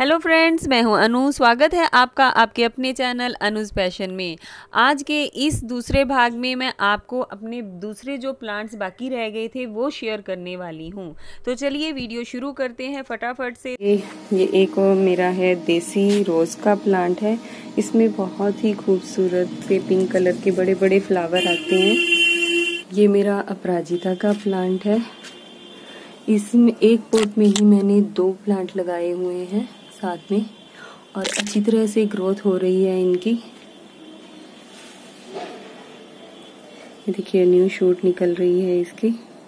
Hello friends, मैं हूं अनु। स्वागत है आपका आपके अपने चैनल अनुज पैशन में। आज के इस दूसरे भाग में मैं आपको अपने दूसरे जो प्लांट्स बाकी रह गए थे वो शेयर करने वाली हूं। तो चलिए वीडियो शुरू करते हैं फटाफट से। ये एक और मेरा है देसी रोज़ का प्लांट है। इसमें बहुत ही खूबसूरत से पिंक कलर के बड़े बड़े फ्लावर आते हैं। ये मेरा अपराजिता का प्लांट है। इसमें एक पॉट में ही मैंने 2 प्लांट लगाए हुए हैं साथ में, और अच्छी तरह से ग्रोथ हो रही है इनकी। ये देखिए न्यू शूट निकल रही है इसकी।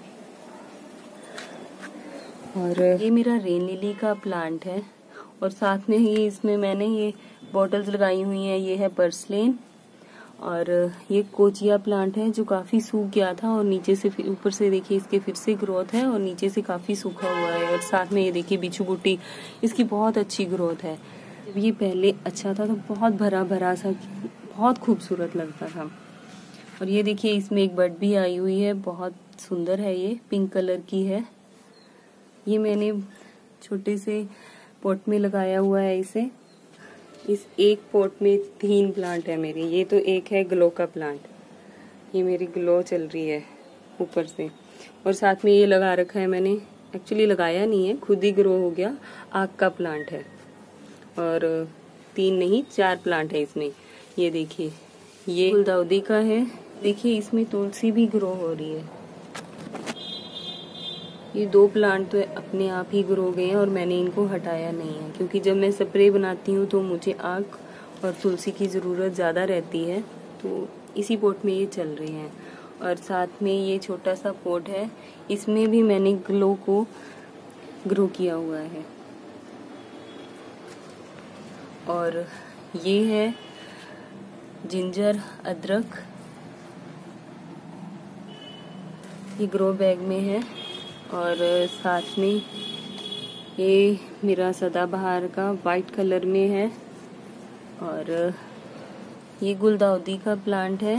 और ये मेरा रेन लिली का प्लांट है, और साथ में ही इसमें मैंने ये बॉटल्स लगाई हुई हैं। ये है पर्सलेन, और ये कोचिया प्लांट है जो काफी सूख गया था, और नीचे से ऊपर से देखिए इसके फिर से ग्रोथ है, और नीचे से काफी सूखा हुआ है। और साथ में ये देखिए बिच्छू बुट्टी, इसकी बहुत अच्छी ग्रोथ है। जब ये पहले अच्छा था तो बहुत भरा भरा सा बहुत खूबसूरत लगता था। और ये देखिए इसमें एक बड भी आई हुई है, बहुत सुंदर है, ये पिंक कलर की है। ये मैंने छोटे से पॉट में लगाया हुआ है इसे। इस एक पॉट में 3 प्लांट है मेरे। ये तो एक है ग्लो का प्लांट, ये मेरी ग्लो चल रही है ऊपर से। और साथ में ये लगा रखा है मैंने, एक्चुअली लगाया नहीं है, खुद ही ग्रो हो गया, आग का प्लांट है। और 3 नहीं 4 प्लांट है इसमें। ये देखिए ये गुलदाउदी का है। देखिए इसमें तुलसी भी ग्रो हो रही है। ये 2 प्लांट तो अपने आप ही ग्रो गए हैं, और मैंने इनको हटाया नहीं है, क्योंकि जब मैं स्प्रे बनाती हूँ तो मुझे आग और तुलसी की ज़रूरत ज़्यादा रहती है, तो इसी पॉट में ये चल रहे हैं। और साथ में ये छोटा सा पॉट है, इसमें भी मैंने ग्लो को ग्रो किया हुआ है। और ये है जिंजर अदरक, ये ग्रो बैग में है। और साथ में ये मेरा सदाबहार का वाइट कलर में है। और ये गुलदाउदी का प्लांट है।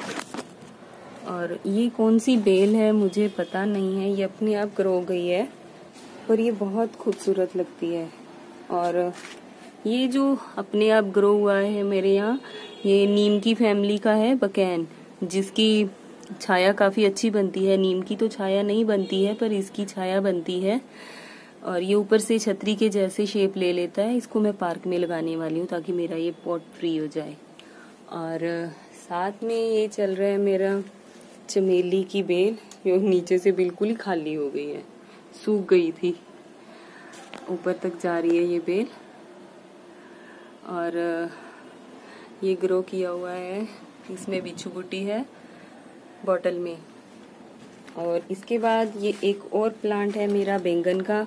और ये कौन सी बेल है मुझे पता नहीं है, ये अपने आप ग्रो गई है, पर ये बहुत खूबसूरत लगती है। और ये जो अपने आप ग्रो हुआ है मेरे यहाँ, ये नीम की फैमिली का है, बकैन, जिसकी छाया काफी अच्छी बनती है। नीम की तो छाया नहीं बनती है, पर इसकी छाया बनती है। और ये ऊपर से छतरी के जैसे शेप ले लेता है। इसको मैं पार्क में लगाने वाली हूँ ताकि मेरा ये पॉट फ्री हो जाए। और साथ में ये चल रहा है मेरा चमेली की बेल, जो नीचे से बिल्कुल ही खाली हो गई है, सूख गई थी, ऊपर तक जा रही है ये बेल। और ये ग्रो किया हुआ है, इसमें बिच्छू बुट्टी है बॉटल में। और इसके बाद ये एक और प्लांट है मेरा बैंगन का।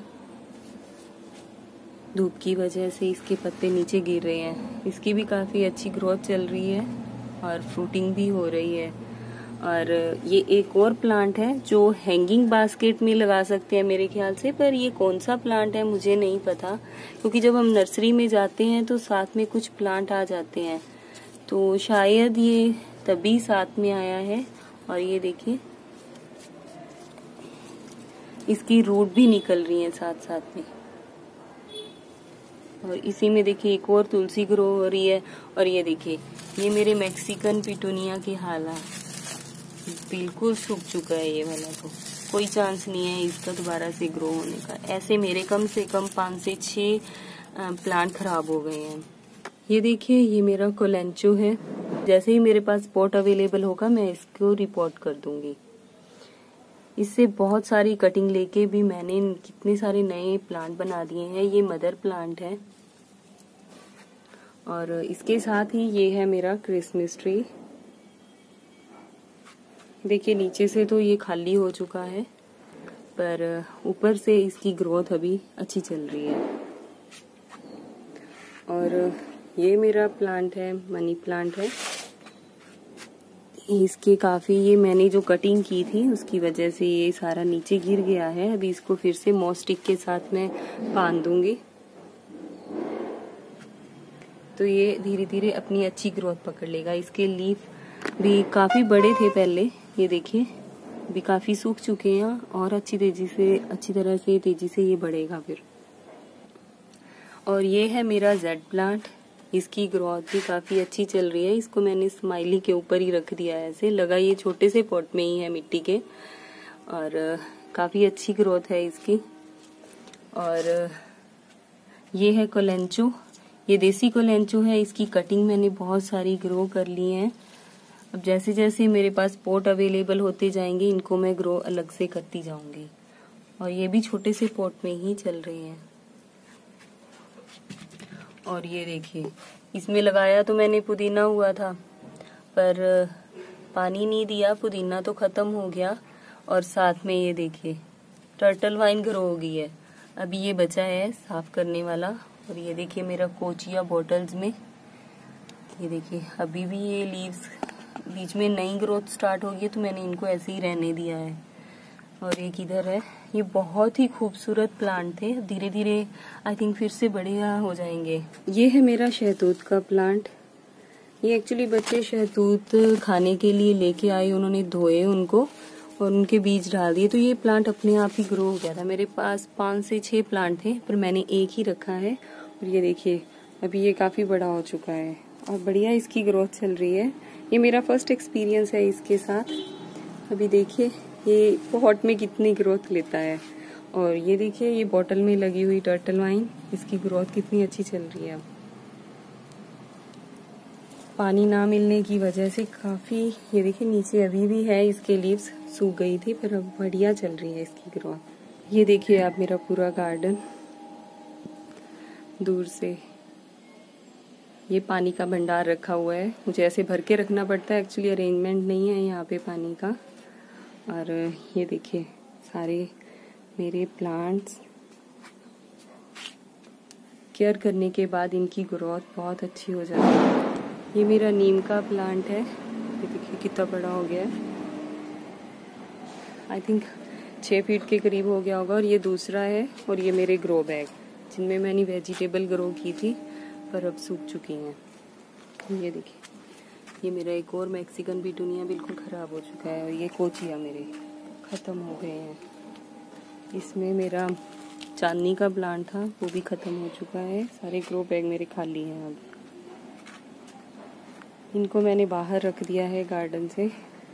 धूप की वजह से इसके पत्ते नीचे गिर रहे हैं। इसकी भी काफी अच्छी ग्रोथ चल रही है, और फ्रूटिंग भी हो रही है। और ये एक और प्लांट है जो हैंगिंग बास्केट में लगा सकते हैं मेरे ख्याल से, पर ये कौन सा प्लांट है मुझे नहीं पता, क्योंकि जब हम नर्सरी में जाते हैं तो साथ में कुछ प्लांट आ जाते हैं, तो शायद ये तभी साथ में आया है। और ये देखिए इसकी रूट भी निकल रही है साथ साथ में। और इसी में देखिए एक और तुलसी ग्रो हो रही है। और ये देखिए ये मेरे मैक्सिकन पिटूनिया की हाला बिल्कुल सूख चुका है। ये वाला तो कोई चांस नहीं है इसका दोबारा से ग्रो होने का। ऐसे मेरे कम से कम 5 से 6 प्लांट खराब हो गए हैं। ये देखिए ये मेरा कोलेंचो है। जैसे ही मेरे पास पॉट अवेलेबल होगा मैं इसको रिपोर्ट कर दूंगी। इससे बहुत सारी कटिंग लेके भी मैंने कितने सारे नए प्लांट बना दिए हैं। ये मदर प्लांट है। और इसके साथ ही ये है मेरा क्रिसमस ट्री। देखिए नीचे से तो ये खाली हो चुका है, पर ऊपर से इसकी ग्रोथ अभी अच्छी चल रही है। और ये मेरा प्लांट है, मनी प्लांट है। इसके काफी, ये मैंने जो कटिंग की थी उसकी वजह से ये सारा नीचे गिर गया है। अभी इसको फिर से मॉस स्टिक के साथ मैं बांध दूंगी, तो ये धीरे धीरे अपनी अच्छी ग्रोथ पकड़ लेगा। इसके लीफ भी काफी बड़े थे पहले, ये देखिए भी काफी सूख चुके हैं, और अच्छी तरह से तेजी से ये बढ़ेगा फिर। और ये है मेरा जेड प्लांट। इसकी ग्रोथ भी काफ़ी अच्छी चल रही है। इसको मैंने स्माइली के ऊपर ही रख दिया है, ऐसे लगा ये छोटे से पॉट में ही है मिट्टी के, और काफ़ी अच्छी ग्रोथ है इसकी। और ये है कोलेंचो, ये देसी कोलेंचो है। इसकी कटिंग मैंने बहुत सारी ग्रो कर ली है। अब जैसे जैसे मेरे पास पॉट अवेलेबल होते जाएंगे इनको मैं ग्रो अलग से करती जाऊंगी। और ये भी छोटे से पॉट में ही चल रहे हैं। और ये देखिए, इसमें लगाया तो मैंने पुदीना हुआ था, पर पानी नहीं दिया, पुदीना तो खत्म हो गया। और साथ में ये देखिए टर्टल वाइन ग्रो हो गई है। अभी ये बचा है साफ करने वाला। और ये देखिए मेरा कोचिया बॉटल्स में, ये देखिए अभी भी ये लीव्स बीच में नई ग्रोथ स्टार्ट होगी, तो मैंने इनको ऐसे ही रहने दिया है। और एक इधर है, ये बहुत ही खूबसूरत प्लांट थे, धीरे धीरे आई थिंक फिर से बढ़िया हो जाएंगे। ये है मेरा शहतूत का प्लांट। ये एक्चुअली बच्चे शहतूत खाने के लिए लेके आए, उन्होंने धोए उनको और उनके बीज डाल दिए, तो ये प्लांट अपने आप ही ग्रो हो गया था। मेरे पास 5 से 6 प्लांट थे, पर मैंने एक ही रखा है। और ये देखिए अभी ये काफी बड़ा हो चुका है और बढ़िया इसकी ग्रोथ चल रही है। ये मेरा फर्स्ट एक्सपीरियंस है इसके साथ। अभी देखिए ये पॉट में कितनी ग्रोथ लेता है। और ये देखिए ये बॉटल में लगी हुई टर्टल वाइन, इसकी ग्रोथ कितनी अच्छी चल रही है। अब पानी ना मिलने की वजह से काफी, ये देखिए नीचे अभी भी है, इसके लीव्स सूख गई थी, पर अब बढ़िया चल रही है इसकी ग्रोथ। ये देखिए आप मेरा पूरा गार्डन दूर से, ये पानी का भंडार रखा हुआ है। मुझे ऐसे भर के रखना पड़ता है, एक्चुअली अरेंजमेंट नहीं है यहाँ पे पानी का। और ये देखिए सारे मेरे प्लांट्स केयर करने के बाद इनकी ग्रोथ बहुत अच्छी हो जाती है। ये मेरा नीम का प्लांट है, ये देखिए कितना बड़ा हो गया है, आई थिंक 6 फीट के करीब हो गया होगा। और ये दूसरा है। और ये मेरे ग्रो बैग जिनमें मैंने वेजिटेबल ग्रो की थी, पर अब सूख चुकी हैं। ये देखिए ये मेरा एक और मैक्सिकन पिटूनिया बिल्कुल ख़राब हो चुका है। और ये कोचिया मेरे ख़त्म हो गए हैं। इसमें मेरा चांदनी का प्लांट था, वो भी ख़त्म हो चुका है। सारे ग्रो बैग मेरे खाली हैं अब। इनको मैंने बाहर रख दिया है गार्डन से।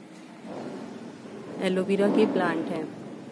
एलोवेरा के प्लांट हैं।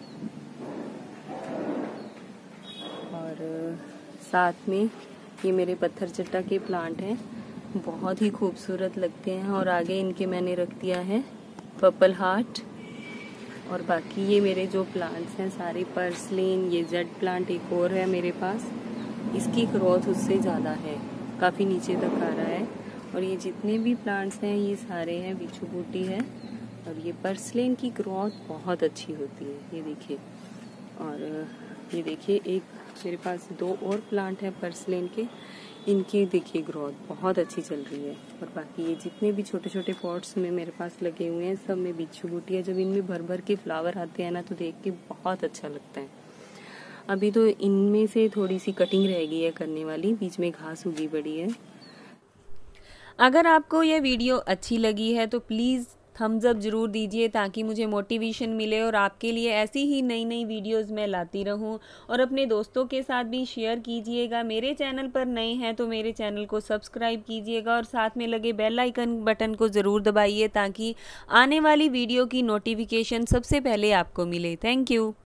और साथ में ये मेरे पत्थर चट्टा के प्लांट हैं, बहुत ही खूबसूरत लगते हैं। और आगे इनके मैंने रख दिया है पर्पल हार्ट। और बाकी ये मेरे जो प्लांट्स हैं सारे पर्सलिन, ये जेड प्लांट एक और है मेरे पास, इसकी ग्रोथ उससे ज़्यादा है, काफ़ी नीचे तक आ रहा है। और ये जितने भी प्लांट्स हैं ये सारे हैं बिच्छू बूटी है। और ये पर्सलिन की ग्रोथ बहुत अच्छी होती है, ये देखिए। और ये देखिए एक मेरे पास 2 और प्लांट हैं पर्सलिन के, इनकी देखिए ग्रोथ बहुत अच्छी चल रही है। और बाकी ये जितने भी छोटे छोटे पॉट्स में मेरे पास लगे हुए हैं सब में बिच्छू बूटी है। जब इनमें भर भर के फ्लावर आते हैं ना तो देख के बहुत अच्छा लगता है। अभी तो इनमें से थोड़ी सी कटिंग रह गई है करने वाली, बीच में घास उगी पड़ी है। अगर आपको ये वीडियो अच्छी लगी है तो प्लीज़ थम्स अप ज़रूर दीजिए, ताकि मुझे मोटिवेशन मिले और आपके लिए ऐसी ही नई नई वीडियोस मैं लाती रहूं। और अपने दोस्तों के साथ भी शेयर कीजिएगा। मेरे चैनल पर नए हैं तो मेरे चैनल को सब्सक्राइब कीजिएगा और साथ में लगे बेल आइकन बटन को ज़रूर दबाइए, ताकि आने वाली वीडियो की नोटिफिकेशन सबसे पहले आपको मिले। Thank you.